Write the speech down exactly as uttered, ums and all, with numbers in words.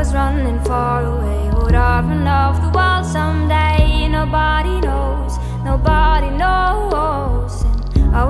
was running far away, would I run off the world someday?